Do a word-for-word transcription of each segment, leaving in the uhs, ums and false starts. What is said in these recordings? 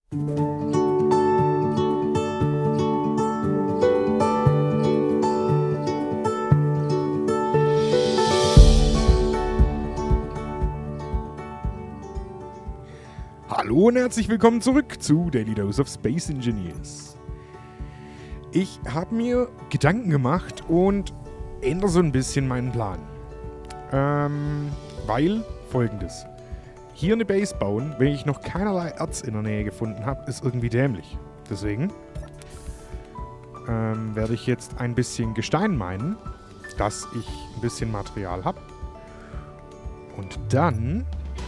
Hallo und herzlich willkommen zurück zu Daily Dose of Space Engineers. Ich habe mir Gedanken gemacht und ändere so ein bisschen meinen Plan. Ähm, weil folgendes. Hier eine Base bauen, wenn ich noch keinerlei Erz in der Nähe gefunden habe, ist irgendwie dämlich. Deswegen ähm, werde ich jetzt ein bisschen Gestein meinen, dass ich ein bisschen Material habe. Und dann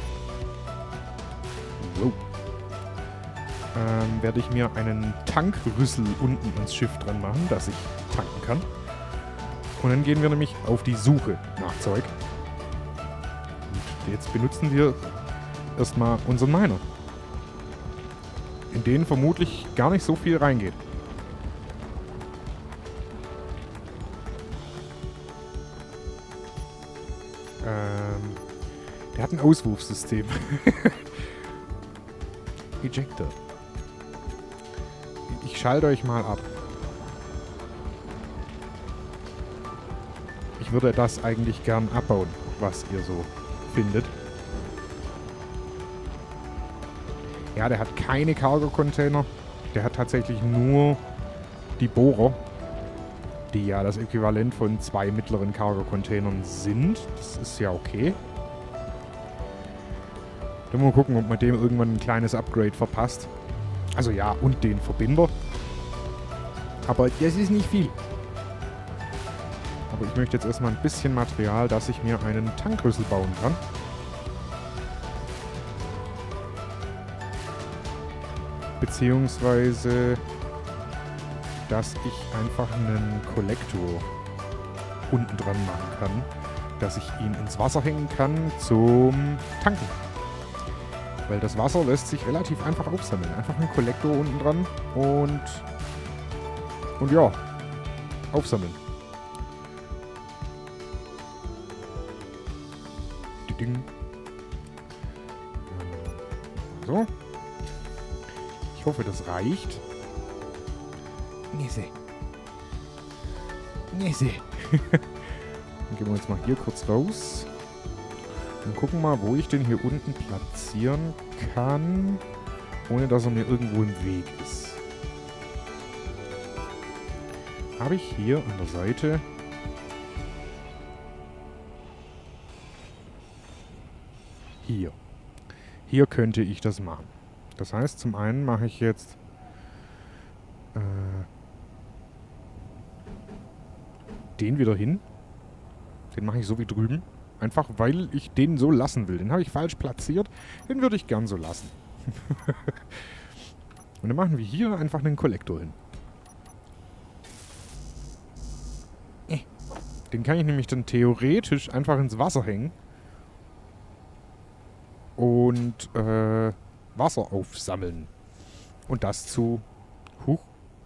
wow, ähm, werde ich mir einen Tankrüssel unten ans Schiff dran machen, dass ich tanken kann. Und dann gehen wir nämlich auf die Suche nach Zeug. Und jetzt benutzen wir erstmal unseren Miner, in den vermutlich gar nicht so viel reingeht. Ähm, der hat ein Auswurfsystem. Ejector. Ich schalte euch mal ab. Ich würde das eigentlich gern abbauen, was ihr so findet. Ja, der hat keine Cargo-Container. Der hat tatsächlich nur die Bohrer, die ja das Äquivalent von zwei mittleren Cargo-Containern sind. Das ist ja okay. Dann mal gucken, ob man dem irgendwann ein kleines Upgrade verpasst. Also ja, und den Verbinder. Aber das ist nicht viel. Aber ich möchte jetzt erstmal ein bisschen Material, dass ich mir einen Tankrüssel bauen kann. Beziehungsweise, dass ich einfach einen Kollektor unten dran machen kann. Dass ich ihn ins Wasser hängen kann zum Tanken. Weil das Wasser lässt sich relativ einfach aufsammeln. Einfach einen Kollektor unten dran und und ja, aufsammeln. Ding. So. Ich hoffe, das reicht. Nisse. Nisse. Dann gehen wir jetzt mal hier kurz raus. Und gucken mal, wo ich den hier unten platzieren kann, ohne dass er mir irgendwo im Weg ist. Habe ich hier an der Seite hier. Hier könnte ich das machen. Das heißt, zum einen mache ich jetzt äh, den wieder hin. Den mache ich so wie drüben. Einfach, weil ich den so lassen will. Den habe ich falsch platziert. Den würde ich gern so lassen. Und dann machen wir hier einfach einen Kollektor hin. Den kann ich nämlich dann theoretisch einfach ins Wasser hängen. Und äh, Wasser aufsammeln. Und das zu... Huch.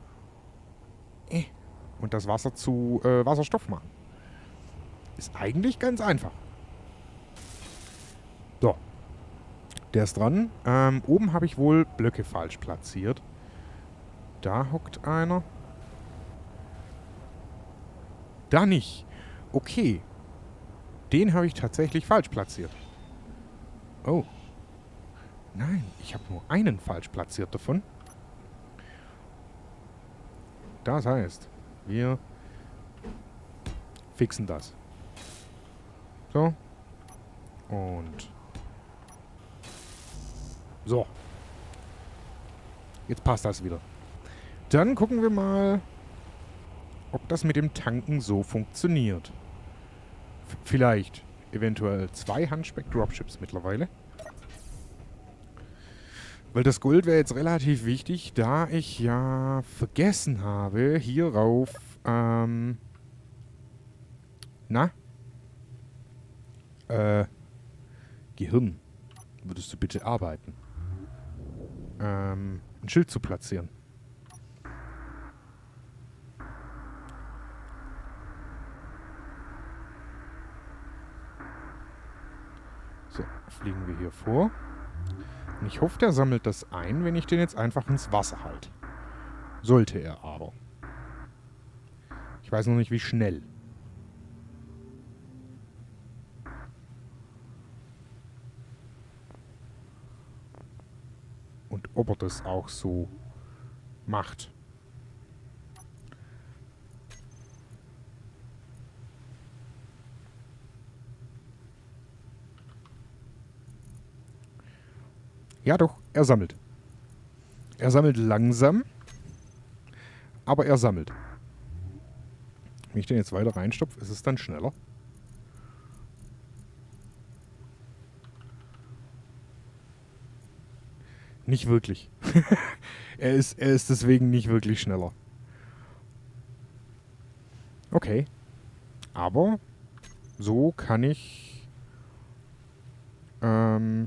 Und das Wasser zu äh, Wasserstoff machen. Ist eigentlich ganz einfach. So. Der ist dran. Ähm, oben habe ich wohl Blöcke falsch platziert. Da hockt einer. Da nicht. Okay. Den habe ich tatsächlich falsch platziert. Oh. Nein, ich habe nur einen falsch platziert davon. Das heißt, wir fixen das. So. Und so. Jetzt passt das wieder. Dann gucken wir mal, ob das mit dem Tanken so funktioniert. F- vielleicht eventuell zwei Hunchback-Dropships mittlerweile. Weil das Gold wäre jetzt relativ wichtig, da ich ja vergessen habe, hierauf, ähm, na? Äh, Gehirn, würdest du bitte arbeiten? Ähm, ein Schild zu platzieren. So, fliegen wir hier vor. Und ich hoffe, der sammelt das ein, wenn ich den jetzt einfach ins Wasser halte. Sollte er aber. Ich weiß noch nicht, wie schnell. Und ob er das auch so macht. Ja doch, er sammelt. Er sammelt langsam, aber er sammelt. Wenn ich den jetzt weiter reinstopfe, ist es dann schneller. Nicht wirklich. er, ist, er ist deswegen nicht wirklich schneller. Okay. Aber so kann ich ähm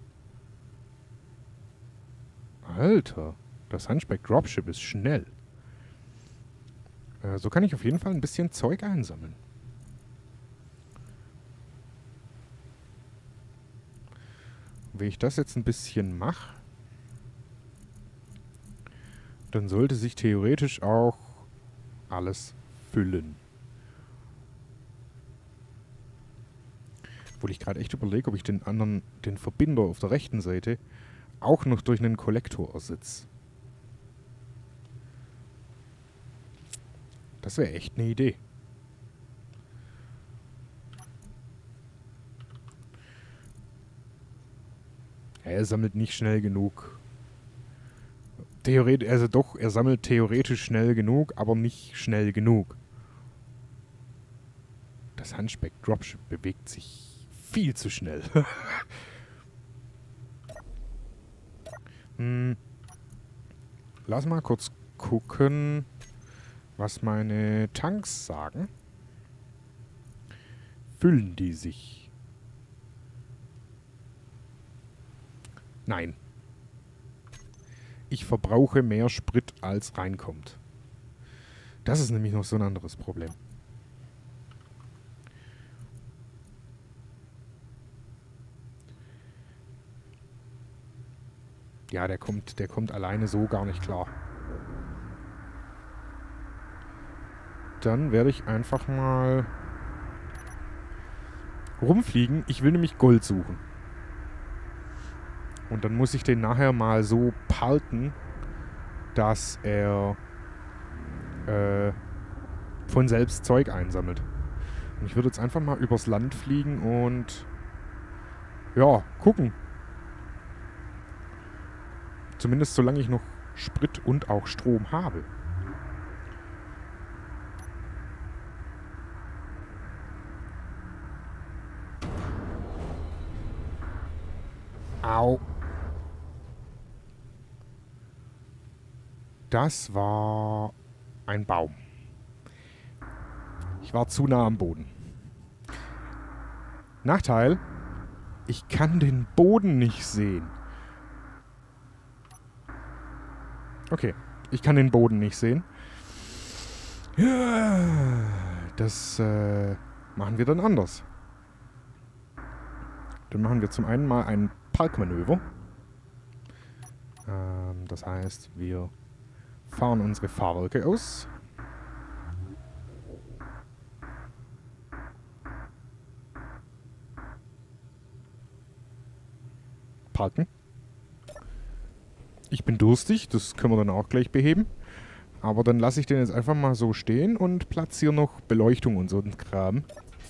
Alter, das Hunchback Dropship ist schnell. Äh, so kann ich auf jeden Fall ein bisschen Zeug einsammeln. Wenn ich das jetzt ein bisschen mache, dann sollte sich theoretisch auch alles füllen. Obwohl ich gerade echt überlege, ob ich den anderen, den Verbinder auf der rechten Seite auch noch durch einen Kollektor ersetze. Das wäre echt eine Idee. Ja, er sammelt nicht schnell genug. Theoretisch, also doch, er sammelt theoretisch schnell genug, aber nicht schnell genug. Das Hunchback Dropship bewegt sich viel zu schnell. hm. Lass mal kurz gucken, was meine Tanks sagen. Füllen die sich? Nein. Ich verbrauche mehr Sprit, als reinkommt. Das ist nämlich noch so ein anderes Problem. Ja, der kommt, der kommt alleine so gar nicht klar. Dann werde ich einfach mal rumfliegen. Ich will nämlich Gold suchen. Und dann muss ich den nachher mal so palten, dass er äh, von selbst Zeug einsammelt. Und ich würde jetzt einfach mal übers Land fliegen und ja, gucken. Zumindest solange ich noch Sprit und auch Strom habe. Au. Das war ein Baum. Ich war zu nah am Boden. Nachteil, ich kann den Boden nicht sehen. Okay, ich kann den Boden nicht sehen. Das äh, machen wir dann anders. Dann machen wir zum einen mal ein Parkmanöver. Ähm, das heißt, wir fahren unsere Fahrwerke aus. Parken. Ich bin durstig, das können wir dann auch gleich beheben. Aber dann lasse ich den jetzt einfach mal so stehen und platziere noch Beleuchtung und so einen Kram.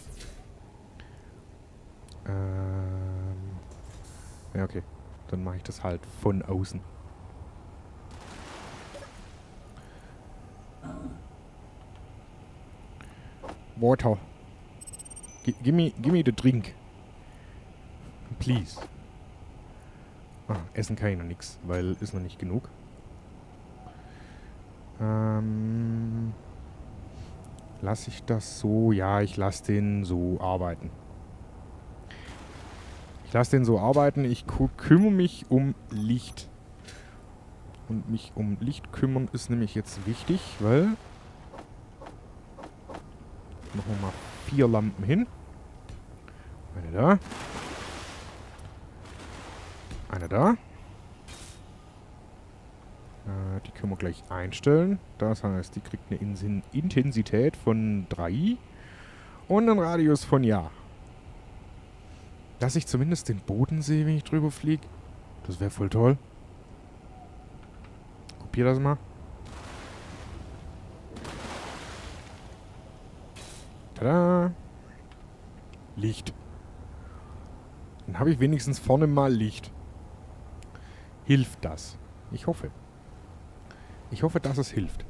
Ähm ja, okay. Dann mache ich das halt von außen. Water. G gimme, gimme the drink. Please. Ah, essen kann ich noch nichts, weil ist noch nicht genug. Ähm, lasse ich das so? Ja, ich lasse den so arbeiten. Ich lasse den so arbeiten. Ich kümmere mich um Licht. Und mich um Licht kümmern ist nämlich jetzt wichtig, weil... Machen wir mal vier Lampen hin. Eine da. Eine da. Äh, die können wir gleich einstellen. Das heißt, die kriegt eine Insin Intensität von drei und einen Radius von ja. Dass ich zumindest den Boden sehe, wenn ich drüber fliege. Das wäre voll toll. Kopier das mal. Tada! Licht. Dann habe ich wenigstens vorne mal Licht. Hilft das? Ich hoffe. Ich hoffe, dass es hilft.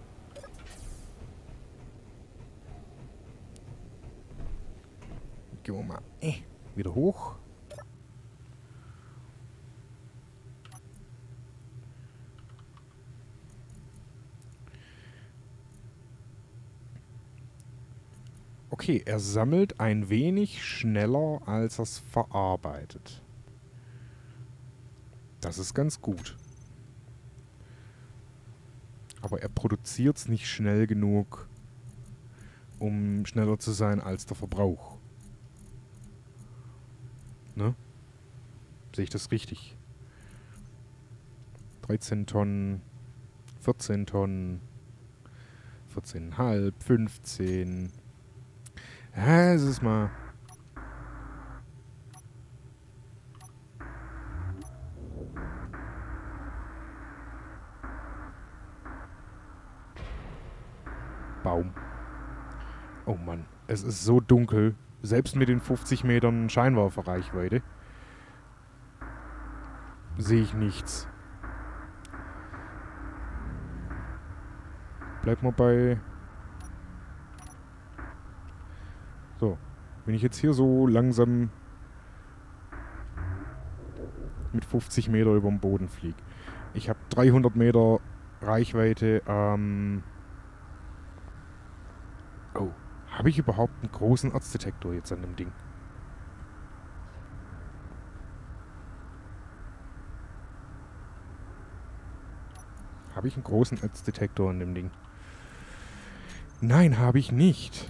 Gehen wir mal äh, wieder hoch. Okay, er sammelt ein wenig schneller, als er es verarbeitet. Das ist ganz gut. Aber er produziert es nicht schnell genug, um schneller zu sein als der Verbrauch. Ne? Sehe ich das richtig? dreizehn Tonnen, vierzehn Tonnen, vierzehn Komma fünf, fünfzehn. Ja, es ist mal... Baum. Oh Mann, es ist so dunkel. Selbst mit den fünfzig Metern Scheinwerferreichweite sehe ich nichts. Bleib mal bei... So, wenn ich jetzt hier so langsam mit fünfzig Meter über dem Boden fliege. Ich habe dreihundert Meter Reichweite. Ähm oh, habe ich überhaupt einen großen Erzdetektor jetzt an dem Ding? Habe ich einen großen Erzdetektor an dem Ding? Nein, habe ich nicht.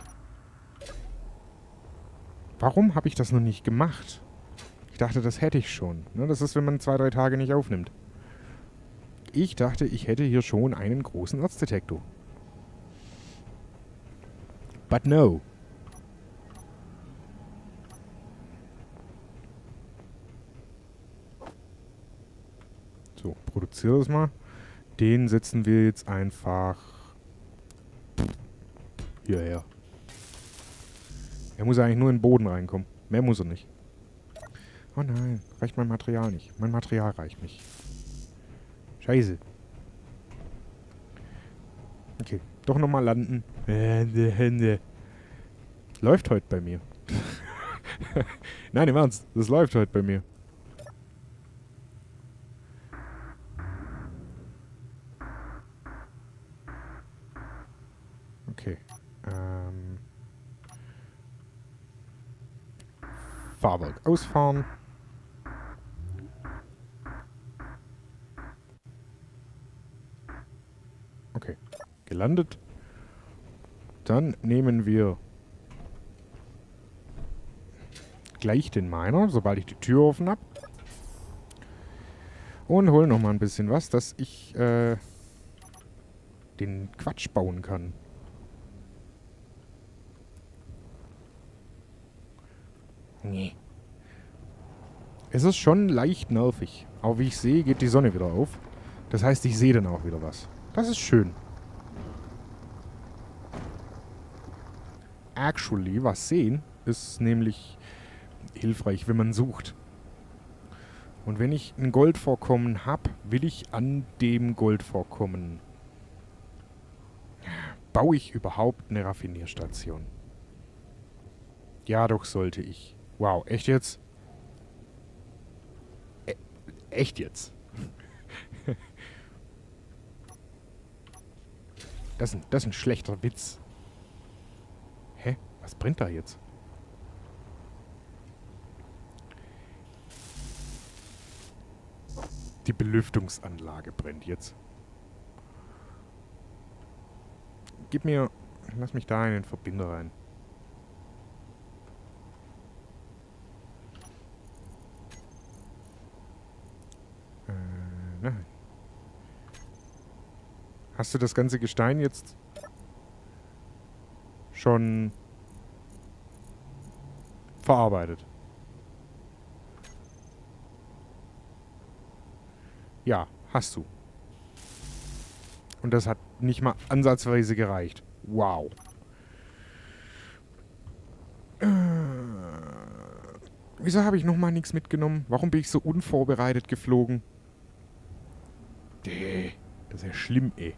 Warum habe ich das noch nicht gemacht? Ich dachte, das hätte ich schon. Ne, das ist, wenn man zwei, drei Tage nicht aufnimmt. Ich dachte, ich hätte hier schon einen großen Erzdetektor. But no. So, produziere das mal. Den setzen wir jetzt einfach hierher. Er muss eigentlich nur in den Boden reinkommen. Mehr muss er nicht. Oh nein, reicht mein Material nicht. Mein Material reicht nicht. Scheiße. Okay, doch nochmal landen. Hände, Hände. Läuft heute bei mir. Nein, im Ernst, das läuft heute bei mir. Okay. Ähm. Fahrwerk ausfahren. Okay. Gelandet. Dann nehmen wir gleich den Miner, sobald ich die Tür offen habe. Und holen nochmal ein bisschen was, dass ich äh, den Quatsch bauen kann. Nee. Es ist schon leicht nervig. Aber wie ich sehe, geht die Sonne wieder auf. Das heißt, ich sehe dann auch wieder was. Das ist schön. Actually, was sehen, ist nämlich hilfreich, wenn man sucht. Und wenn ich ein Goldvorkommen habe, will ich an dem Goldvorkommen... Baue ich überhaupt eine Raffinierstation? Ja, doch sollte ich. Wow, echt jetzt? E- echt jetzt? das, ist ein, das ist ein schlechter Witz. Hä? Was brennt da jetzt? Die Belüftungsanlage brennt jetzt. Gib mir... Lass mich da in den Verbinder rein. Äh, nein. Hast du das ganze Gestein jetzt schon verarbeitet? Ja, hast du. Und das hat nicht mal ansatzweise gereicht. Wow. Äh, wieso habe ich nochmal nichts mitgenommen? Warum bin ich so unvorbereitet geflogen? Däh, das ist ja schlimm, ey.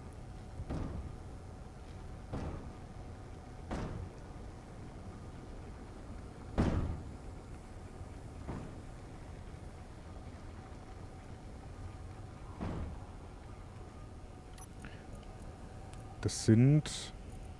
Das sind...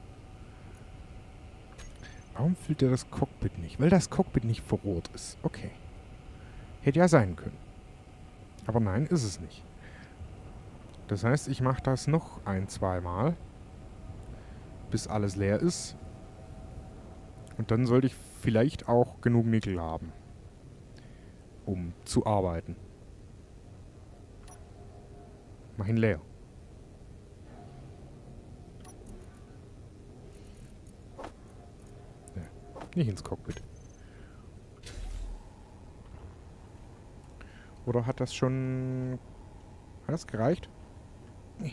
Warum füllt er das Cockpit nicht? Weil das Cockpit nicht vor Ort ist. Okay. Hätte ja sein können. Aber nein, ist es nicht. Das heißt, ich mache das noch ein, zweimal, bis alles leer ist. Und dann sollte ich vielleicht auch genug Nickel haben, um zu arbeiten. Mach ihn leer. Nee, nicht ins Cockpit. Oder hat das schon... Hat das gereicht? Nee.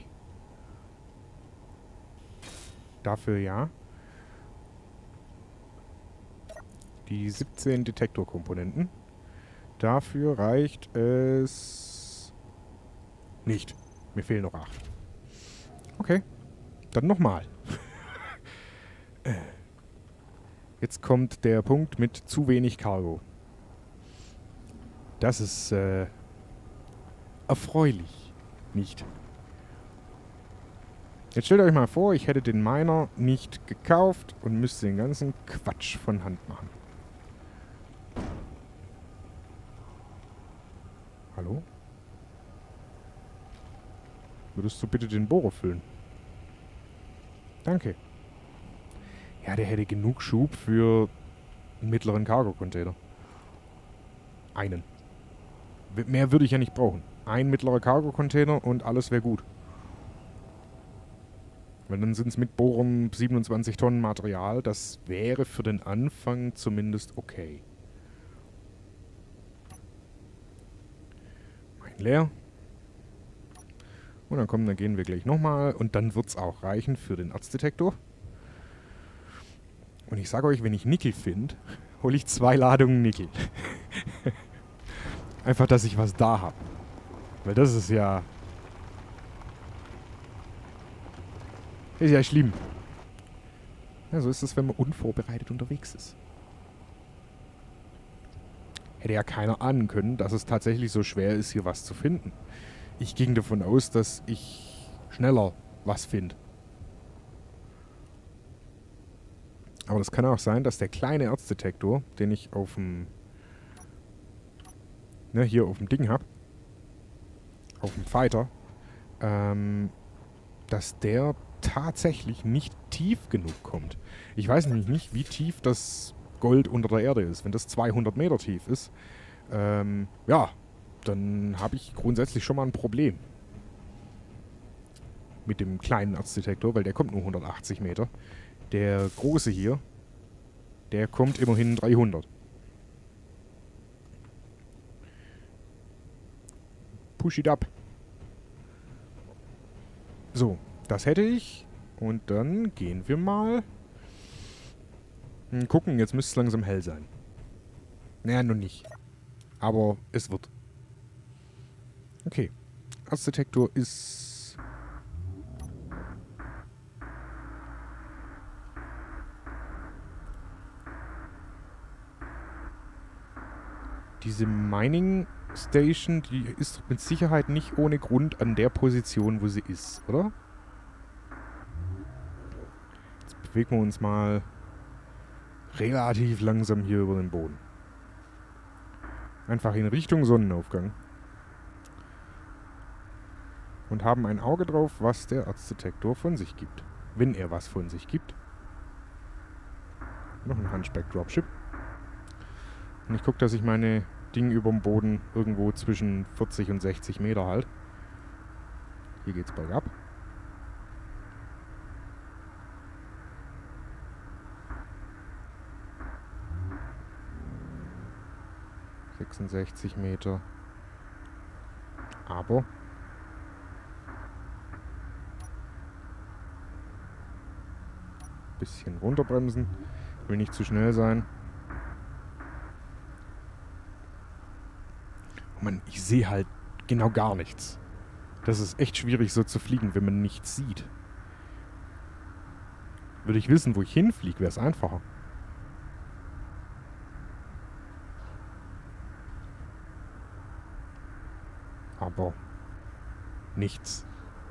Dafür ja. Die siebzehn Detektorkomponenten. Dafür reicht es... nicht. Mir fehlen noch acht. Okay. Dann nochmal. Jetzt kommt der Punkt mit zu wenig Cargo. Das ist äh, erfreulich. Nicht. Jetzt stellt euch mal vor, ich hätte den Miner nicht gekauft und müsste den ganzen Quatsch von Hand machen. Hallo? Würdest du bitte den Bohrer füllen? Danke. Ja, der hätte genug Schub für einen mittleren Cargo-Container. Einen. Mehr würde ich ja nicht brauchen. Ein mittlerer Cargo-Container und alles wäre gut. Weil dann sind es mit Bohrern siebenundzwanzig Tonnen Material. Das wäre für den Anfang zumindest okay. Mein leer. Und dann kommen, dann gehen wir gleich nochmal. Und dann wird es auch reichen für den Erzdetektor. Und ich sage euch, wenn ich Nickel finde, hole ich zwei Ladungen Nickel. Einfach, dass ich was da habe. Weil das ist ja... Ist ja schlimm. Ja, so ist es, wenn man unvorbereitet unterwegs ist. Hätte ja keiner ahnen können, dass es tatsächlich so schwer ist, hier was zu finden. Ich ging davon aus, dass ich schneller was finde. Aber das kann auch sein, dass der kleine Erzdetektor, den ich auf dem... Ne, hier auf dem Ding habe, auf dem Fighter, ähm, dass der tatsächlich nicht tief genug kommt. Ich weiß nämlich nicht, wie tief das Gold unter der Erde ist. Wenn das zweihundert Meter tief ist, ähm, ja, dann habe ich grundsätzlich schon mal ein Problem. Mit dem kleinen Erzdetektor, weil der kommt nur hundertachtzig Meter. Der große hier, der kommt immerhin dreihundert. Push it up. So, das hätte ich. Und dann gehen wir mal. Hm, gucken, jetzt müsste es langsam hell sein. Naja, noch nicht. Aber es wird. Okay. Erzdetektor ist... Diese Mining Station, die ist mit Sicherheit nicht ohne Grund an der Position, wo sie ist, oder? Jetzt bewegen wir uns mal relativ langsam hier über den Boden. Einfach in Richtung Sonnenaufgang. Und haben ein Auge drauf, was der Erzdetektor von sich gibt. Wenn er was von sich gibt. Noch ein Hunchback Dropship. Und ich gucke, dass ich meine Ding über dem Boden irgendwo zwischen vierzig und sechzig Meter halt. Hier geht's bergab. sechsundsechzig Meter. Aber bisschen runterbremsen. Will nicht zu schnell sein. Oh Mann, ich sehe halt genau gar nichts. Das ist echt schwierig so zu fliegen, wenn man nichts sieht. Würde ich wissen, wo ich hinfliege, wäre es einfacher. Aber nichts.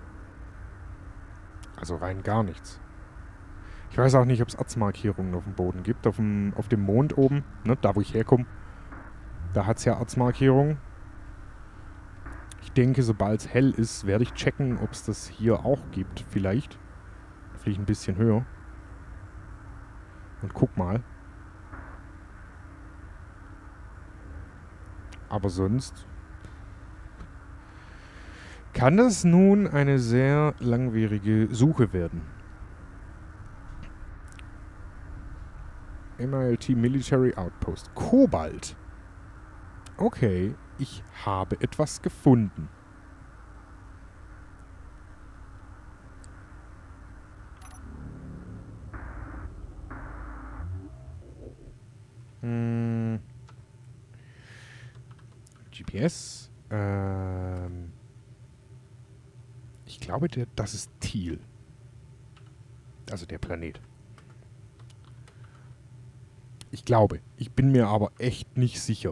Also rein gar nichts. Ich weiß auch nicht, ob es Ortsmarkierungen auf dem Boden gibt. Auf dem, auf dem Mond oben, ne, da wo ich herkomme, da hat es ja Ortsmarkierungen. Ich denke, sobald es hell ist, werde ich checken, ob es das hier auch gibt. Vielleicht. Fliege ich ein bisschen höher. Und guck mal. Aber sonst kann das nun eine sehr langwierige Suche werden. M I L T Military Outpost. Kobalt. Okay, ich habe etwas gefunden. Hm. G P S. Ähm. Ich glaube, der, das ist Thiel. Also der Planet. Ich glaube. Ich bin mir aber echt nicht sicher.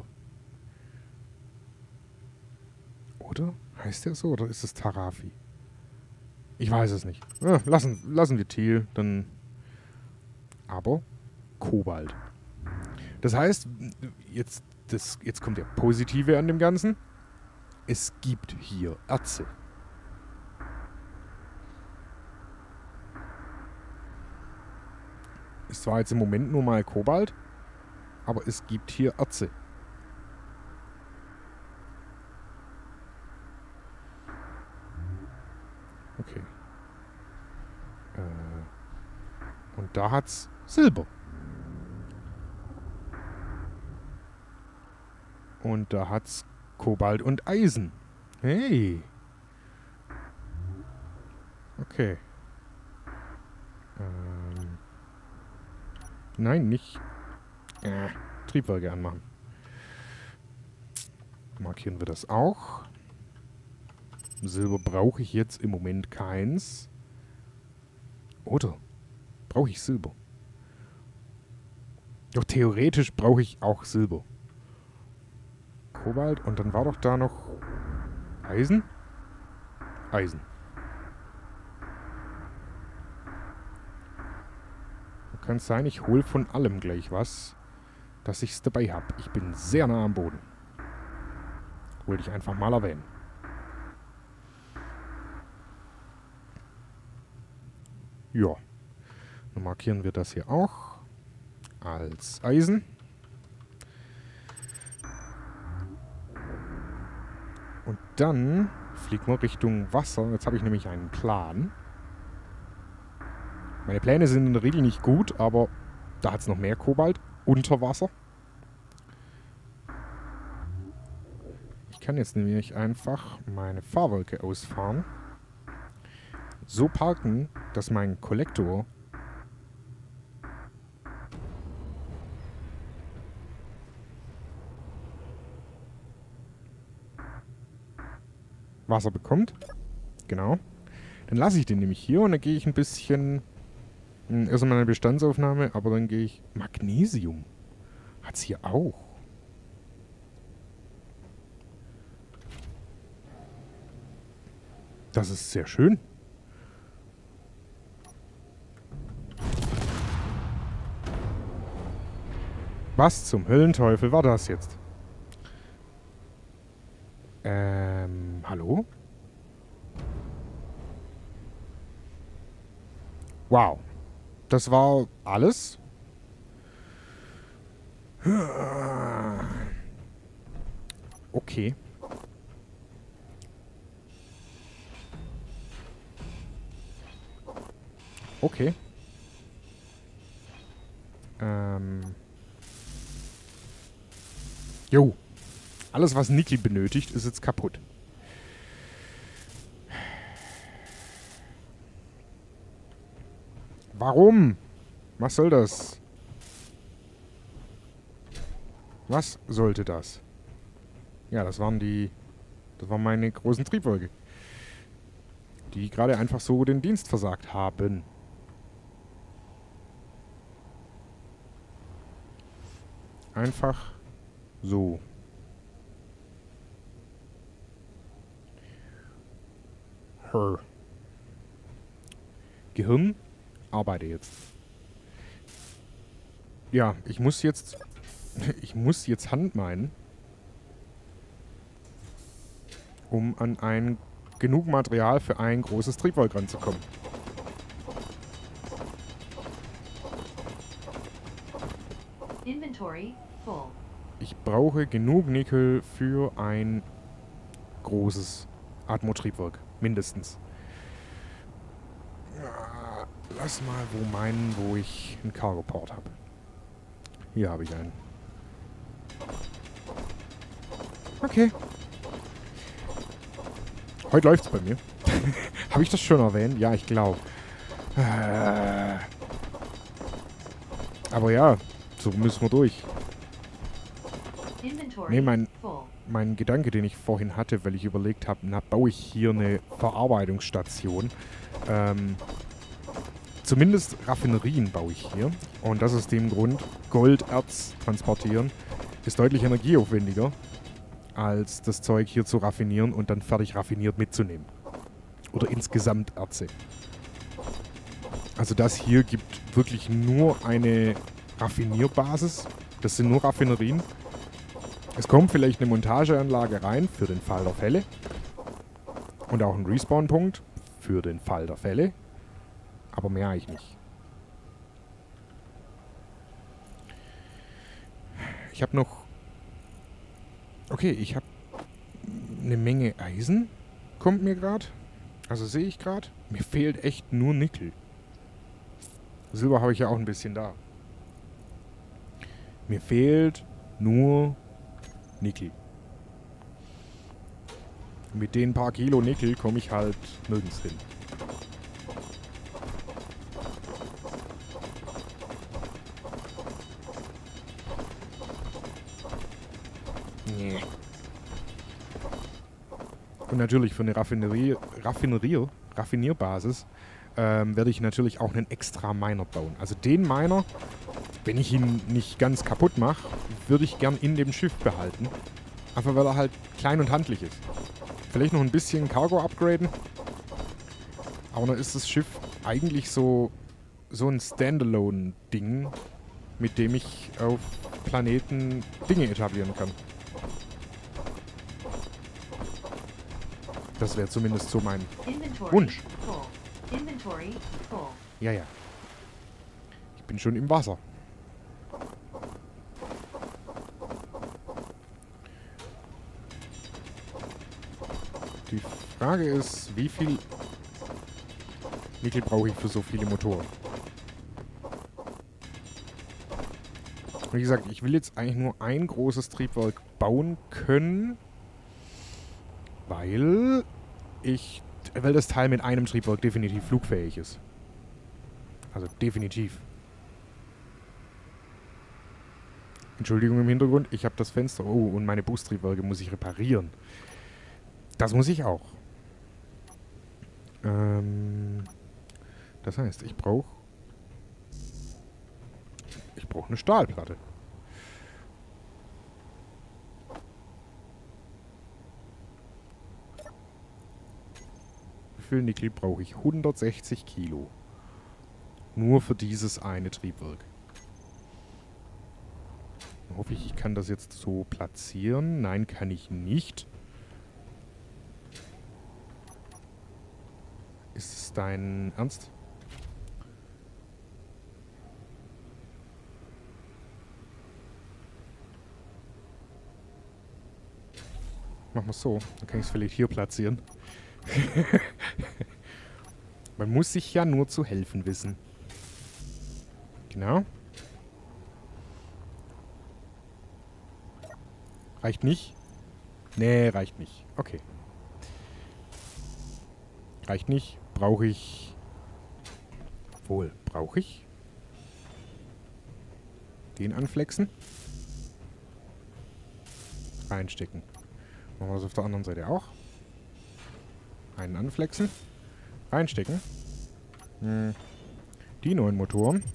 Oder? Heißt der so? Oder ist es Tarafi? Ich weiß es nicht. Ja, lassen, lassen wir Thiel. Dann. Aber Kobalt. Das heißt, jetzt, das, jetzt kommt der Positive an dem Ganzen. Es gibt hier Erze. Ist zwar jetzt im Moment nur mal Kobalt, aber es gibt hier Erze. Okay. Äh, und da hat's Silber. Und da hat's Kobalt und Eisen. Hey. Okay. Ähm. Nein, nicht. Äh, Triebwerke anmachen. Markieren wir das auch. Silber brauche ich jetzt im Moment keins. Oder? Brauche ich Silber? Doch theoretisch brauche ich auch Silber. Kobalt und dann war doch da noch Eisen? Eisen. Kann es sein, ich hole von allem gleich was, dass ich es dabei habe. Ich bin sehr nah am Boden. Wollte ich einfach mal erwähnen. Ja. Dann markieren wir das hier auch als Eisen. Und dann fliegen wir Richtung Wasser. Jetzt habe ich nämlich einen Plan. Meine Pläne sind in der Regel nicht gut, aber da hat es noch mehr Kobalt unter Wasser. Ich kann jetzt nämlich einfach meine Fahrwolke ausfahren. So parken, dass mein Kollektor Wasser bekommt. Genau. Dann lasse ich den nämlich hier und dann gehe ich ein bisschen... Erstmal eine Bestandsaufnahme, aber dann gehe ich... Magnesium. Hat es hier auch. Das ist sehr schön. Was zum Höllenteufel war das jetzt? Ähm, hallo? Wow. Das war alles? Okay. Okay. Ähm. Jo. Alles, was Nickel benötigt, ist jetzt kaputt. Warum? Was soll das? Was sollte das? Ja, das waren die... Das waren meine großen Triebwerke. Die gerade einfach so den Dienst versagt haben. Einfach so. Her. Gehirn, arbeite jetzt. Ja, ich muss jetzt... Ich muss jetzt Hand meinen, um an ein genug Material für ein großes Triebwerk ranzukommen. Inventory full. Ich brauche genug Nickel für ein großes Atmo-Triebwerk. Mindestens. Ja, lass mal wo meinen, wo ich einen Cargoport habe. Hier habe ich einen. Okay. Heute läuft's bei mir. Habe ich das schon erwähnt? Ja, ich glaube. Äh. Aber ja, so müssen wir durch. Inventory Nee, mein, full. mein Gedanke, den ich vorhin hatte, weil ich überlegt habe, na, baue ich hier eine Verarbeitungsstation. Ähm, zumindest Raffinerien baue ich hier. Und das ist dem Grund, Golderz transportieren ist deutlich energieaufwendiger, als das Zeug hier zu raffinieren und dann fertig raffiniert mitzunehmen. Oder insgesamt Erze. Also das hier gibt wirklich nur eine Raffinierbasis. Das sind nur Raffinerien. Es kommt vielleicht eine Montageanlage rein für den Fall der Fälle. Und auch ein Respawn-Punkt für den Fall der Fälle. Aber mehr eigentlich nicht. Ich habe noch... Okay, ich habe eine Menge Eisen. Kommt mir gerade. Also sehe ich gerade. Mir fehlt echt nur Nickel. Silber habe ich ja auch ein bisschen da. Mir fehlt nur Nickel. Mit den paar Kilo Nickel komme ich halt nirgends hin. Nee. Und natürlich für eine Raffinerie, Raffinerie, Raffinierbasis ähm, werde ich natürlich auch einen extra Miner bauen. Also den Miner, wenn ich ihn nicht ganz kaputt mache, würde ich gern in dem Schiff behalten. Einfach weil er halt klein und handlich ist. Vielleicht noch ein bisschen Cargo upgraden. Aber dann ist das Schiff eigentlich so, so ein Standalone-Ding, mit dem ich auf Planeten Dinge etablieren kann. Das wäre zumindest so mein Inventory Wunsch. full. Inventory full. Ja, ja. Ich bin schon im Wasser. Die Frage ist, wie viel Nickel brauche ich für so viele Motoren? Wie gesagt, ich will jetzt eigentlich nur ein großes Triebwerk bauen können, weil ich, weil das Teil mit einem Triebwerk definitiv flugfähig ist. Also definitiv. Entschuldigung im Hintergrund, ich habe das Fenster. Oh, und meine Boost-Triebwerke muss ich reparieren. Das muss ich auch. Ähm, das heißt, ich brauche... Ich brauche eine Stahlplatte. Wie viel Nickel brauche ich? hundertsechzig Kilo. Nur für dieses eine Triebwerk. Dann hoffe ich, ich kann das jetzt so platzieren. Nein, kann ich nicht. Ist es dein Ernst? Machen wir es so. Dann kann ich es vielleicht hier platzieren. Man muss sich ja nur zu helfen wissen. Genau. Reicht nicht. Nee, reicht nicht. Okay. Reicht nicht. Brauche ich... Wohl, brauche ich? Den anflexen. Reinstecken. Machen wir es auf der anderen Seite auch. Einen anflexen. Reinstecken. Hm. Die neuen Motoren.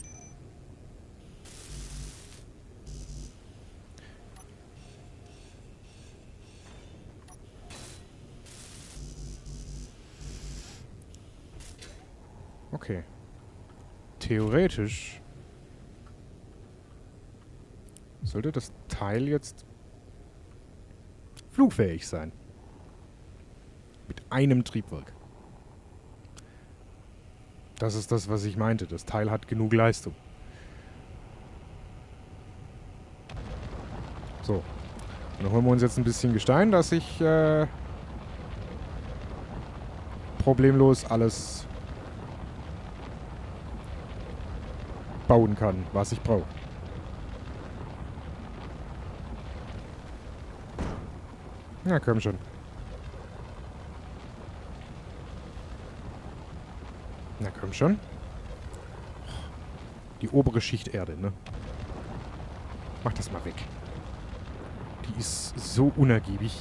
Okay. Theoretisch sollte das Teil jetzt flugfähig sein. Mit einem Triebwerk. Das ist das, was ich meinte. Das Teil hat genug Leistung. So. Und dann holen wir uns jetzt ein bisschen Gestein, dass ich äh, problemlos alles bauen kann, was ich brauche. Na komm schon. Na komm schon. Die obere Schicht Erde, ne? Mach das mal weg. Die ist so unergiebig.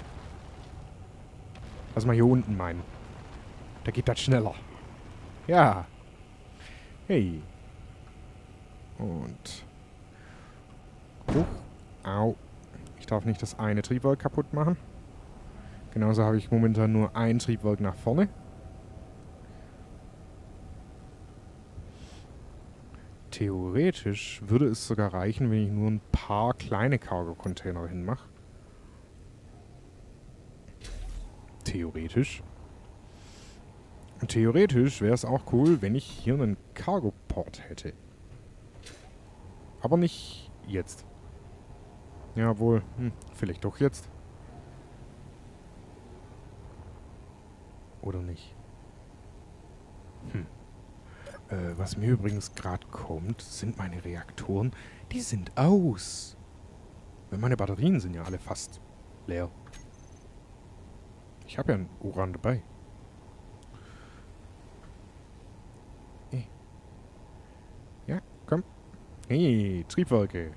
Lass mal hier unten meinen. Da geht das schneller. Ja. Hey. Und... Huch. Au. Ich darf nicht das eine Triebwerk kaputt machen. Genauso habe ich momentan nur ein Triebwerk nach vorne. Theoretisch würde es sogar reichen, wenn ich nur ein paar kleine Cargo-Container hinmache. Theoretisch. Und theoretisch wäre es auch cool, wenn ich hier einen Cargo-Port hätte. Aber nicht jetzt. Jawohl, hm, vielleicht doch jetzt. Oder nicht? Hm. Äh, was mir übrigens gerade kommt, sind meine Reaktoren. Die sind aus. Weil meine Batterien sind ja alle fast leer. Ich habe ja ein Uran dabei. Hey. Ja, komm. Hey, Triebwerke.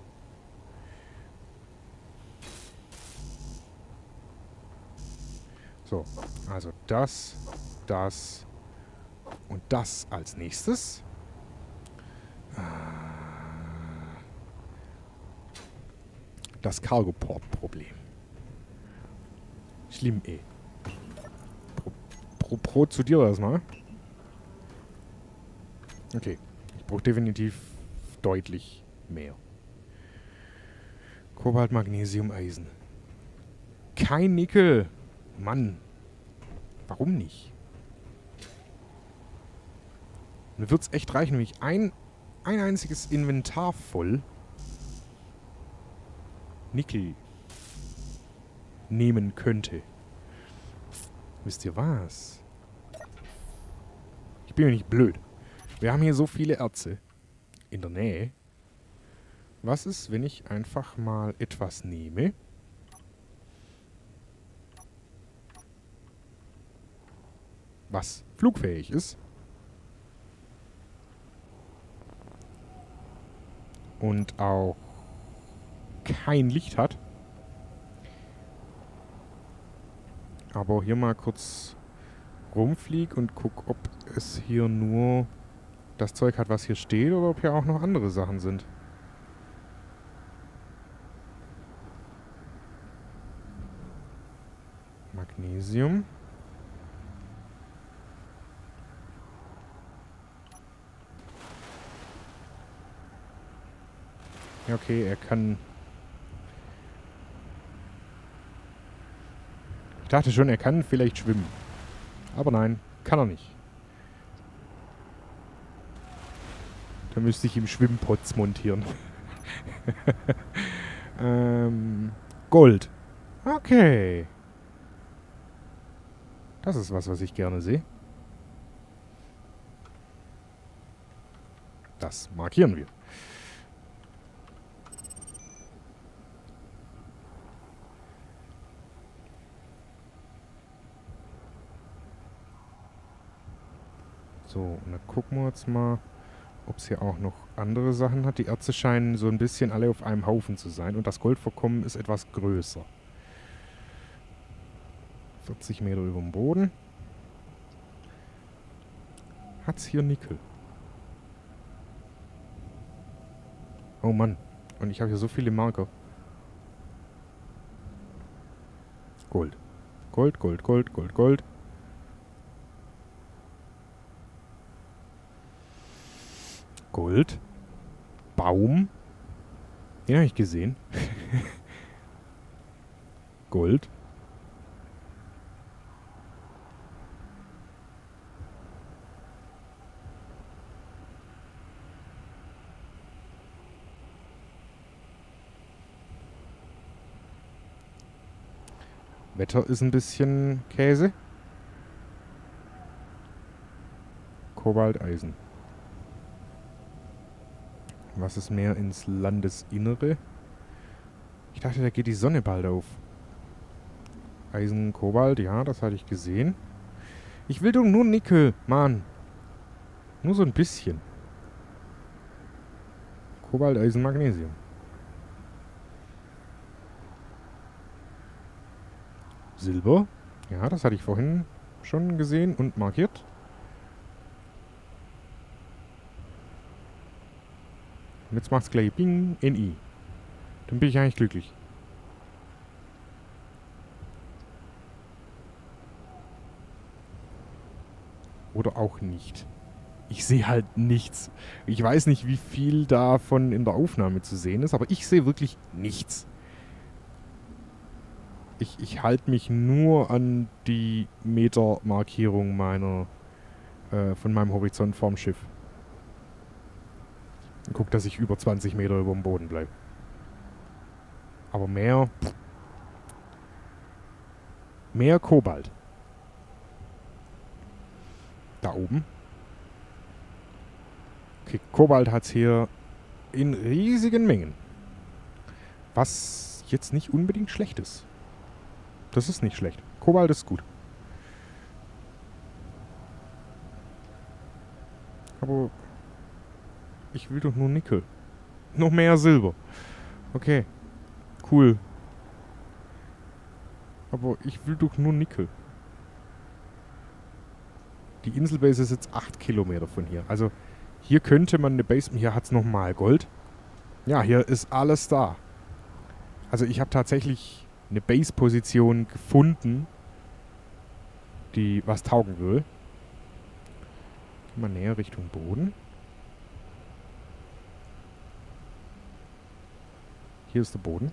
So, also das, das und das als nächstes. Das Cargo-Port-Problem. Schlimm, eh. Pro, pro, pro zu dir erstmal. Okay, ich brauche definitiv deutlich mehr. Kobalt, Magnesium, Eisen. Kein Nickel. Mann. Warum nicht? Mir wird es echt reichen, wenn ich ein, ein einziges Inventar voll Nickel nehmen könnte. Wisst ihr was? Ich bin ja nicht blöd. Wir haben hier so viele Erze in der Nähe. Was ist, wenn ich einfach mal etwas nehme? Was flugfähig ist. Und auch kein Licht hat. Aber hier mal kurz rumflieg und guck, ob es hier nur das Zeug hat, was hier steht, oder ob hier auch noch andere Sachen sind. Magnesium. Ja, okay, er kann... Ich dachte schon, er kann vielleicht schwimmen. Aber nein, kann er nicht. Da müsste ich ihm Schwimmpots montieren. ähm, Gold. Okay. Das ist was, was ich gerne sehe. Das markieren wir. So, und dann gucken wir jetzt mal, ob es hier auch noch andere Sachen hat. Die Erze scheinen so ein bisschen alle auf einem Haufen zu sein. Und das Goldvorkommen ist etwas größer. vierzig Meter über dem Boden. Hat's hier Nickel? Oh Mann. Und ich habe hier so viele Marker. Gold. Gold, Gold, Gold, Gold, Gold. Gold. Baum. Den habe ich gesehen. Gold. Wetter ist ein bisschen Käse. Kobalt, Eisen. Was ist mehr ins Landesinnere? Ich dachte, da geht die Sonne bald auf. Eisen, Kobalt, ja, das hatte ich gesehen. Ich will doch nur Nickel, Mann. Nur so ein bisschen. Kobalt, Eisen, Magnesium. Silber. Ja, das hatte ich vorhin schon gesehen und markiert. Und jetzt macht's gleich Bing, N I. Dann bin ich eigentlich glücklich. Oder auch nicht. Ich sehe halt nichts. Ich weiß nicht, wie viel davon in der Aufnahme zu sehen ist, aber ich sehe wirklich nichts. Ich, ich halte mich nur an die Metermarkierung meiner äh, von meinem Horizont vorm Schiff. Und guck, dass ich über zwanzig Meter über dem Boden bleibe. Aber mehr... Pff, mehr Kobalt. Da oben. Okay, Kobalt hat es hier in riesigen Mengen. Was jetzt nicht unbedingt schlecht ist. Das ist nicht schlecht. Kobalt ist gut. Aber ich will doch nur Nickel. Noch mehr Silber. Okay. Cool. Aber ich will doch nur Nickel. Die Inselbase ist jetzt acht Kilometer von hier. Also hier könnte man eine Base... Hier hat es nochmal Gold. Ja, hier ist alles da. Also ich habe tatsächlich eine Base-Position gefunden, die was taugen will. Gehen wir näher Richtung Boden. Hier ist der Boden.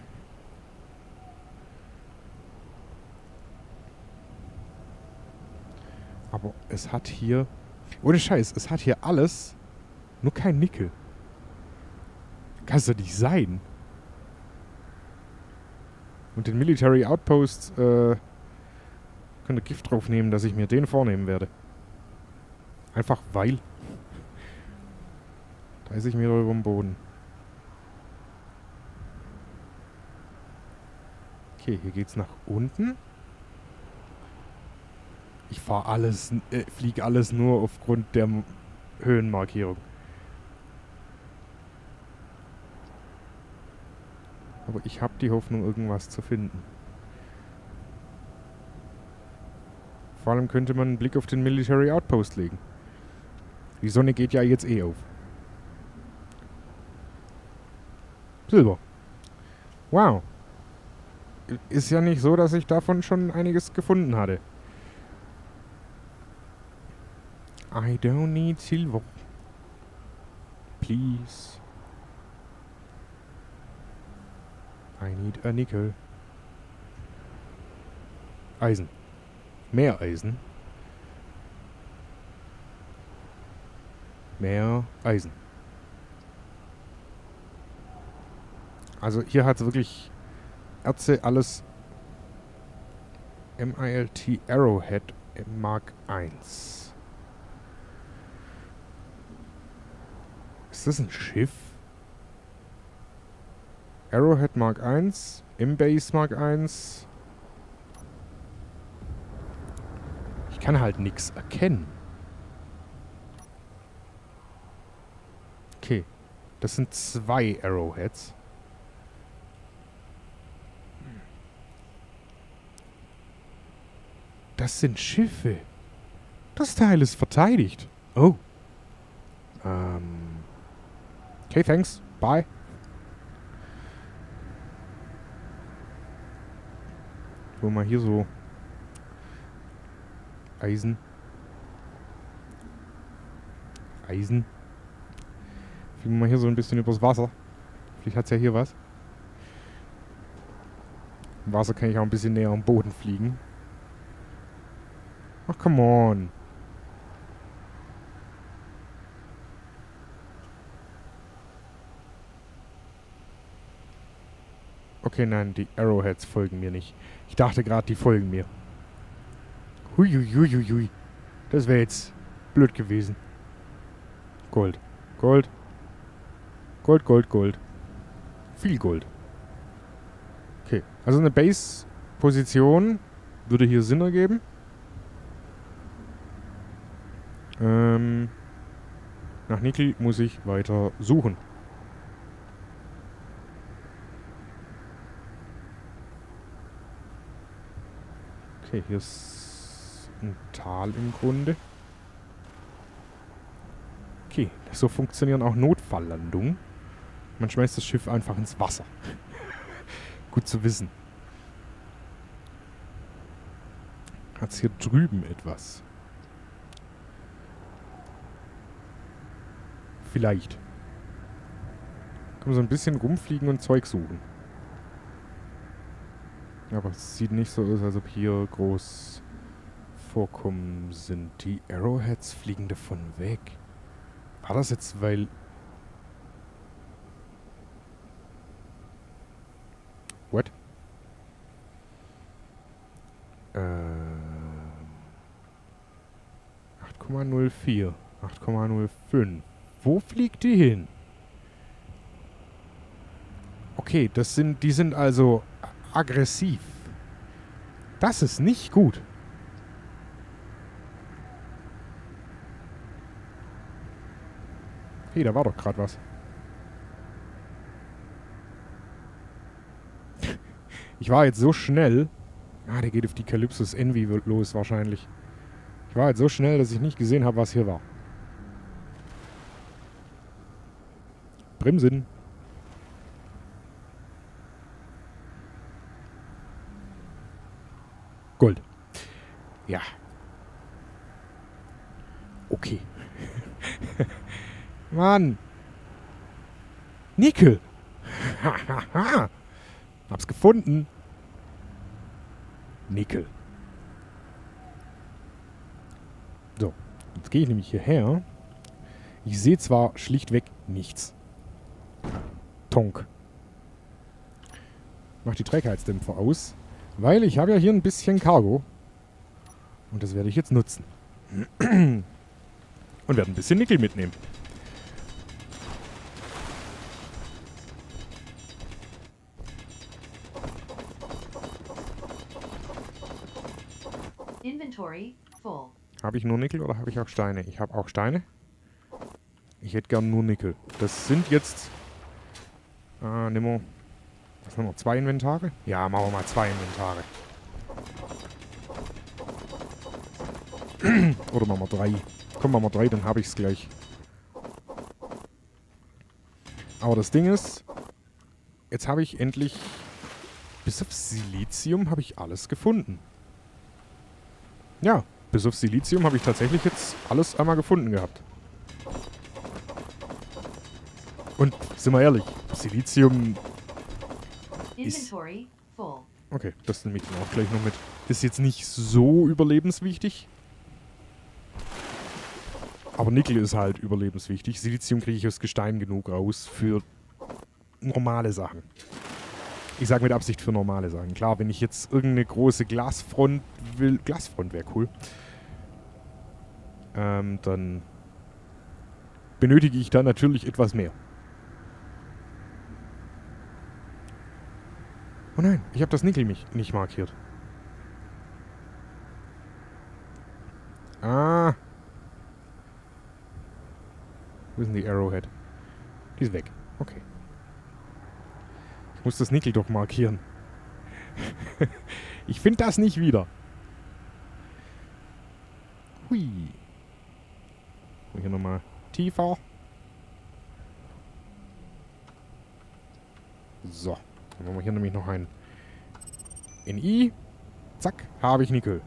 Aber es hat hier... Ohne Scheiß, es hat hier alles, nur kein Nickel. Kann es doch nicht sein. Und den Military Outpost äh, könnt ihr Gift drauf nehmen, dass ich mir den vornehmen werde. Einfach weil. dreißig Meter über dem Boden. Okay, hier geht's nach unten. Ich fahre alles, äh, fliege alles nur aufgrund der M- Höhenmarkierung. Aber ich habe die Hoffnung, irgendwas zu finden. Vor allem könnte man einen Blick auf den Military Outpost legen. Die Sonne geht ja jetzt eh auf. Silber. Wow. Ist ja nicht so, dass ich davon schon einiges gefunden hatte. I don't need silver. Please. I need a nickel. Eisen. Mehr Eisen. Mehr Eisen. Also hier hat es wirklich Erze alles M I L T Arrowhead Mark eins. Ist das ein Schiff? Arrowhead Mark eins, M-Base Mark eins. Ich kann halt nichts erkennen. Okay. Das sind zwei Arrowheads. Das sind Schiffe. Das Teil ist verteidigt. Oh. Ähm. Okay, thanks. Bye. Wo mal hier so Eisen. Eisen. Fliegen wir mal hier so ein bisschen übers Wasser. Vielleicht hat es ja hier was. Im Wasser kann ich auch ein bisschen näher am Boden fliegen. Ach, come on. Okay, nein, die Arrowheads folgen mir nicht. Ich dachte gerade, die folgen mir. Huiuiuiui. Das wäre jetzt blöd gewesen. Gold. Gold. Gold, Gold, Gold. Viel Gold. Okay, also eine Base-Position würde hier Sinn ergeben. Ähm, nach Nickel muss ich weiter suchen. Okay, hier ist ein Tal im Grunde. Okay, so funktionieren auch Notfalllandungen. Man schmeißt das Schiff einfach ins Wasser. Gut zu wissen. Hat es hier drüben etwas? Vielleicht. Können wir so ein bisschen rumfliegen und Zeug suchen. Aber es sieht nicht so aus, als ob hier groß Vorkommen sind. Die Arrowheads fliegen davon weg. War das jetzt, weil... What? Ähm... acht Komma null vier. acht Komma null fünf. Wo fliegt die hin? Okay, das sind, die sind also aggressiv. Das ist nicht gut. Hey, da war doch gerade was. Ich war jetzt so schnell. Ah, der geht auf die Calypsos Envy los wahrscheinlich. Ich war jetzt so schnell, dass ich nicht gesehen habe, was hier war. Bremsen. Gold. Ja. Okay. Mann. Nickel. Hab's gefunden. Nickel. So. Jetzt gehe ich nämlich hierher. Ich sehe zwar schlichtweg nichts. Tonk. Mach die Trägheitsdämpfer aus. Weil ich habe ja hier ein bisschen Cargo. Und das werde ich jetzt nutzen. Und werde ein bisschen Nickel mitnehmen. Inventory full. Habe ich nur Nickel oder habe ich auch Steine? Ich habe auch Steine. Ich hätte gern nur Nickel. Das sind jetzt... Ah, nimm mal... Was haben wir? Zwei Inventare? Ja, machen wir mal zwei Inventare. Oder machen wir drei. Komm, machen wir drei, dann habe ich es gleich. Aber das Ding ist, jetzt habe ich endlich, bis auf Silizium habe ich alles gefunden. Ja, bis auf Silizium habe ich tatsächlich jetzt alles einmal gefunden gehabt. Und, sind wir ehrlich, Silizium... Inventory full. Okay, das nehme ich dann auch gleich noch mit. Ist jetzt nicht so überlebenswichtig. Aber Nickel ist halt überlebenswichtig. Silizium kriege ich aus Gestein genug raus für normale Sachen. Ich sage mit Absicht für normale Sachen. Klar, wenn ich jetzt irgendeine große Glasfront will... Glasfront wäre cool. Ähm, dann benötige ich da natürlich etwas mehr. Oh nein, ich habe das Nickel mich nicht markiert. Ah. Wo ist denn die Arrowhead? Die ist weg. Okay. Ich muss das Nickel doch markieren. Ich finde das nicht wieder. Hui. Hier nochmal tiefer. So. Dann machen wir hier nämlich noch ein N I. Zack. Habe ich Nickel.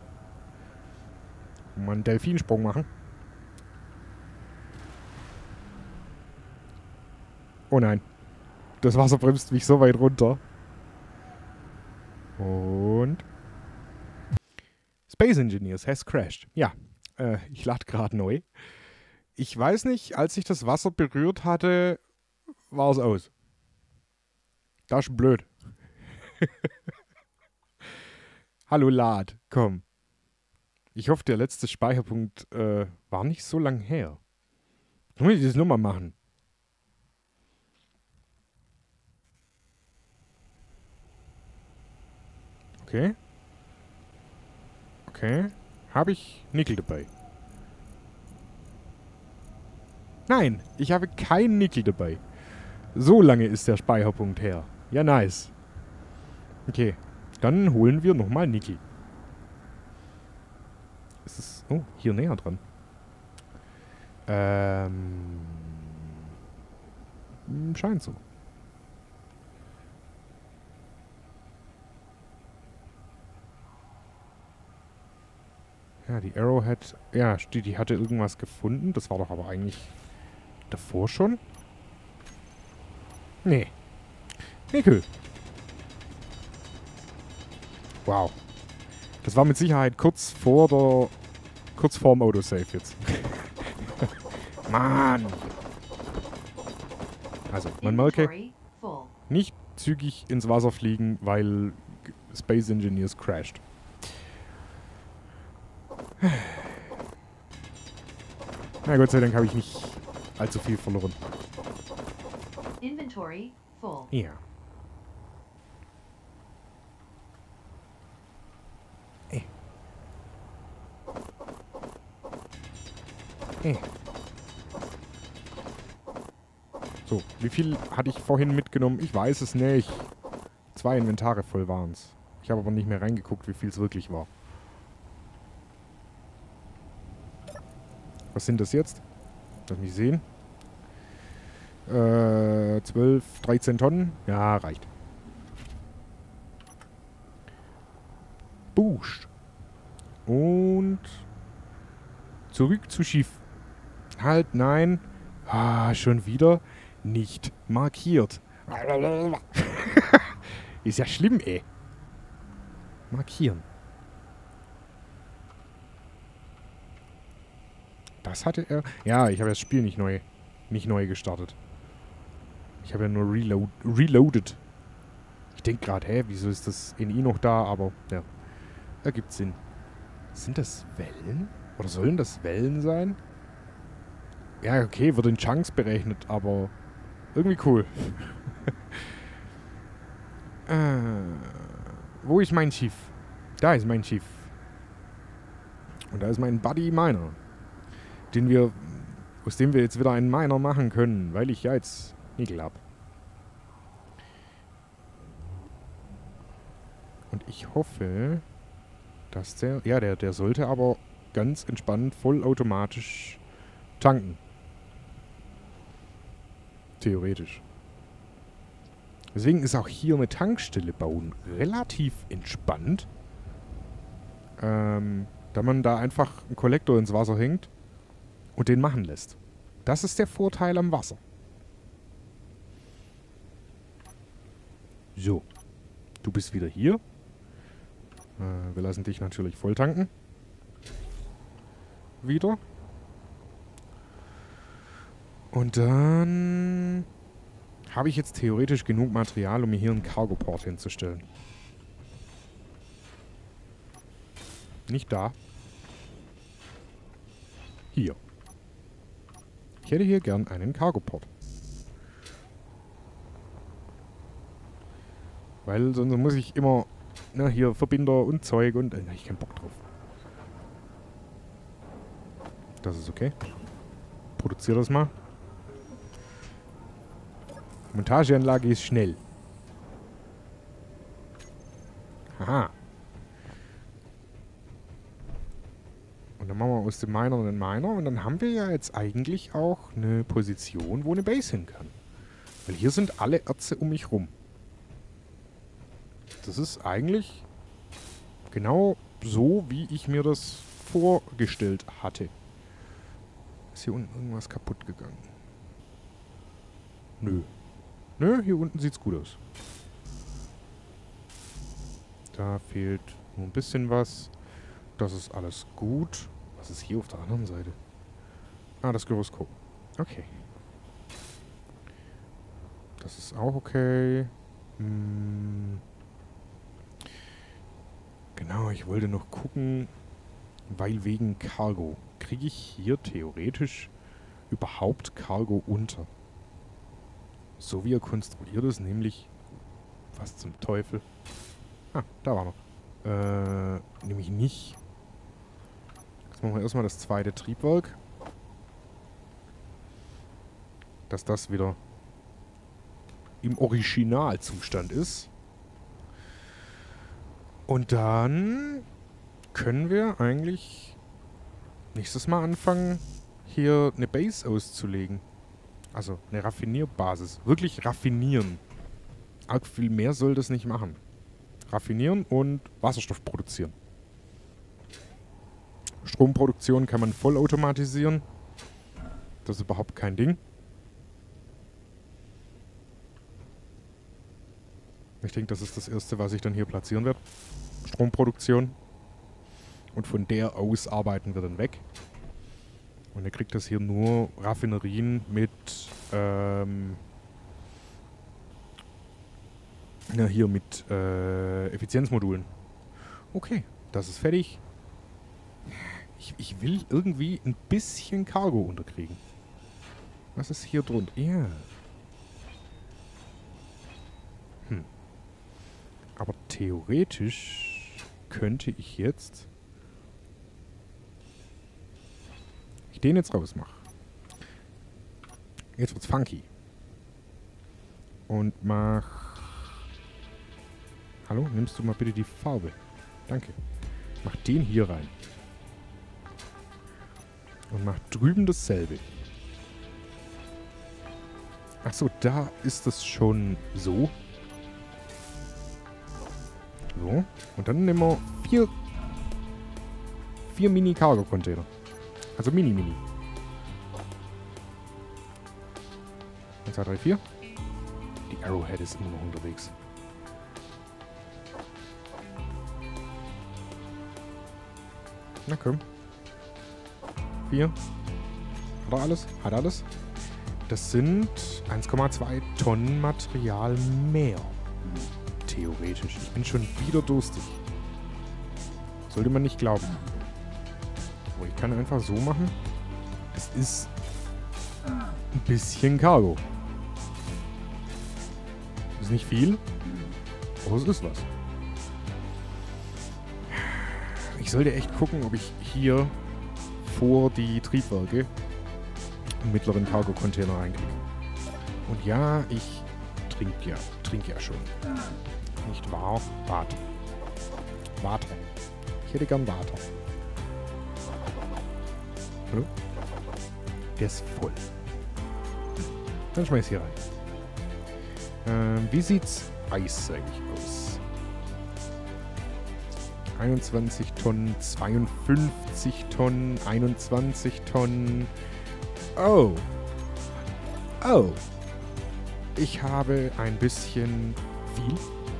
Mal einen Delfinsprung machen. Oh nein. Das Wasser bremst mich so weit runter. Und... Space Engineers has crashed. Ja, äh, ich lade gerade neu. Ich weiß nicht, als ich das Wasser berührt hatte, war es aus. Das ist blöd. Hallo Lad, komm. Ich hoffe, der letzte Speicherpunkt äh, war nicht so lang her. Dann muss ich das nochmal machen. Okay. Okay. Habe ich Nickel dabei? Nein, ich habe keinen Nickel dabei. So lange ist der Speicherpunkt her. Ja, nice. Okay, dann holen wir nochmal Nickel. Ist es... Oh, hier näher dran. Ähm... Scheint so. Ja, die Arrowhead... Ja, die, die hatte irgendwas gefunden. Das war doch aber eigentlich davor schon. Nee. Nickel. Wow. Das war mit Sicherheit kurz vor der... Kurz vorm Autosave jetzt. Mann. Also, man merke, nicht zügig ins Wasser fliegen, weil Space Engineers crashed. Na Gott sei Dank habe ich nicht allzu viel verloren. Inventory full. Ja. Eh. Eh. So, wie viel hatte ich vorhin mitgenommen? Ich weiß es nicht. Zwei Inventare voll waren es. Ich habe aber nicht mehr reingeguckt, wie viel es wirklich war. Was sind das jetzt? Lass mich sehen. Äh, zwölf, dreizehn Tonnen. Ja, reicht. Boost. Und zurück zu Schiff. Halt, nein. Ah, schon wieder nicht markiert. Ist ja schlimm, ey. Markieren. Das hatte er... Ja, ich habe das Spiel nicht neu, nicht neu gestartet. Ich habe ja nur reload, reloaded. Ich denke gerade, hä, wieso ist das N I noch da? Aber, ja, ergibt Sinn. Sind das Wellen? Oder sollen das Wellen sein? Ja, okay, wird in Chunks berechnet, aber irgendwie cool. äh, wo ist mein Schiff? Da ist mein Schiff. Und da ist mein Buddy Miner. Den wir, aus dem wir jetzt wieder einen Miner machen können, weil ich ja jetzt Nickel habe. Und ich hoffe, dass der, ja, der, der sollte aber ganz entspannt vollautomatisch tanken. Theoretisch. Deswegen ist auch hier eine Tankstelle bauen relativ entspannt. Ähm, da man da einfach einen Kollektor ins Wasser hängt und den machen lässt. Das ist der Vorteil am Wasser. So. Du bist wieder hier. Äh, wir lassen dich natürlich voll tanken. Wieder. Und dann habe ich jetzt theoretisch genug Material, um mir hier einen Cargoport hinzustellen. Nicht da. Hier. Ich hätte hier gern einen Cargoport. Weil sonst muss ich immer, ne, hier Verbinder und Zeug und... Äh, da hab ich keinen Bock drauf. Das ist okay. Produziere das mal. Montageanlage ist schnell. Aha. Und dann machen wir aus dem Miner einen Miner. Und dann haben wir ja jetzt eigentlich auch eine Position, wo eine Base hin kann. Weil hier sind alle Erze um mich rum. Das ist eigentlich genau so, wie ich mir das vorgestellt hatte. Ist hier unten irgendwas kaputt gegangen? Nö. Nö, hier unten sieht's gut aus. Da fehlt nur ein bisschen was. Das ist alles gut. Was ist hier auf der anderen Seite? Ah, das Gyroskop. Okay. Das ist auch okay. Hm. Genau, ich wollte noch gucken, weil wegen Cargo. Kriege ich hier theoretisch überhaupt Cargo unter? So wie er konstruiert ist, nämlich... Was zum Teufel? Ah, da war noch. Äh, nämlich nicht. Jetzt machen wir erstmal das zweite Triebwerk. Dass das wieder im Originalzustand ist. Und dann können wir eigentlich nächstes Mal anfangen, hier eine Base auszulegen. Also eine Raffinierbasis. Wirklich raffinieren. Arg viel mehr soll das nicht machen. Raffinieren und Wasserstoff produzieren. Stromproduktion kann man vollautomatisieren. Das ist überhaupt kein Ding. Ich denke, das ist das Erste, was ich dann hier platzieren werde. Stromproduktion. Und von der aus arbeiten wir dann weg. Und ihr kriegt das hier nur Raffinerien mit, ähm, ja, hier mit äh, Effizienzmodulen. Okay, das ist fertig. Ich, ich will irgendwie ein bisschen Cargo unterkriegen. Was ist hier drunter? Ja. Hm. Aber theoretisch könnte ich jetzt... Ich den jetzt rausmache. Jetzt wird's funky. Und mach... Hallo, nimmst du mal bitte die Farbe? Danke. Mach den hier rein. Und mach drüben dasselbe. Achso, da ist es schon so. So. Und dann nehmen wir vier, vier Mini-Cargo-Container. Also Mini-Mini. eins, zwei, drei, vier. Die Arrowhead ist immer noch unterwegs. Na komm. Vier. Hat er alles? Hat er alles? Das sind eins Komma zwei Tonnen Material mehr. Theoretisch. Ich bin schon wieder durstig. Sollte man nicht glauben. Aber ich kann einfach so machen. Es ist ein bisschen Cargo. Ist nicht viel, aber es ist was. Ich sollte echt gucken, ob ich hier vor die Triebwerke einen mittleren Cargo-Container reinkriege. Und ja, ich trinke ja, trinke ja schon. Nicht wahr? Warte. Warte. Ich hätte gern Warte. Hallo? Der ist voll. Dann schmeiß hier rein. Ähm, wie sieht's Eis eigentlich aus? einundzwanzig Tonnen, zweiundfünfzig Tonnen, einundzwanzig Tonnen. Oh. Oh. Ich habe ein bisschen viel.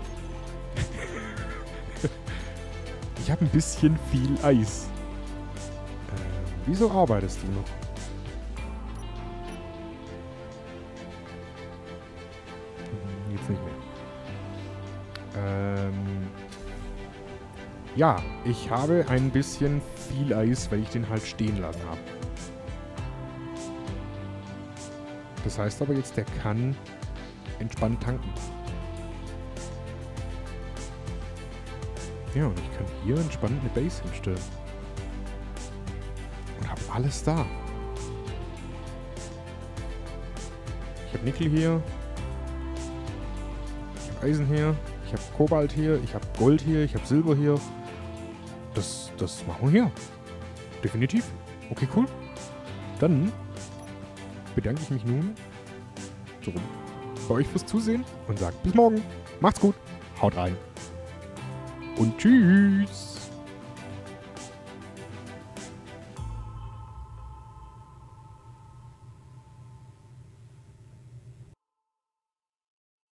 Ich habe ein bisschen viel Eis. Ähm, wieso arbeitest du noch? Hm, jetzt nicht mehr. Ähm... Ja, ich habe ein bisschen viel Eis, weil ich den halt stehen lassen habe. Das heißt aber jetzt, der kann entspannt tanken. Ja, und ich kann hier entspannt eine Base hinstellen. Und habe alles da. Ich habe Nickel hier. Eisen hier, ich habe Kobalt hier, ich habe Gold hier, ich habe Silber hier. Das, das machen wir hier. Definitiv. Okay, cool. Dann bedanke ich mich nun so bei euch fürs Zusehen und sage bis morgen. Macht's gut. Haut rein. Und tschüss.